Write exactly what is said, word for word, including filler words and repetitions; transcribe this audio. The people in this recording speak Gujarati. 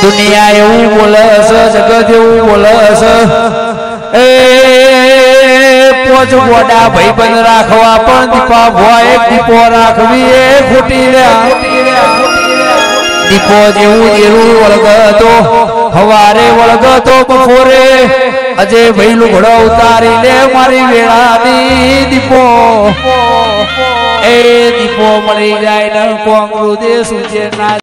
दुनिया એવું બોલે છે જગત એવું બોલે છે એ પોચ ગોડા ભાઈબંધ રાખવા પણ દીપા ભોય એક દીપો રાખવી એ ખોટી રહ્યા દીપો જેવું જેવું વળગતો હવારે વળગતો બપોરે અજે ભાઈ લુગડો ઉતારી લે મારી વેળાની દીપો એ દીપો મળી જાય ને કોંગૃ દેશ ના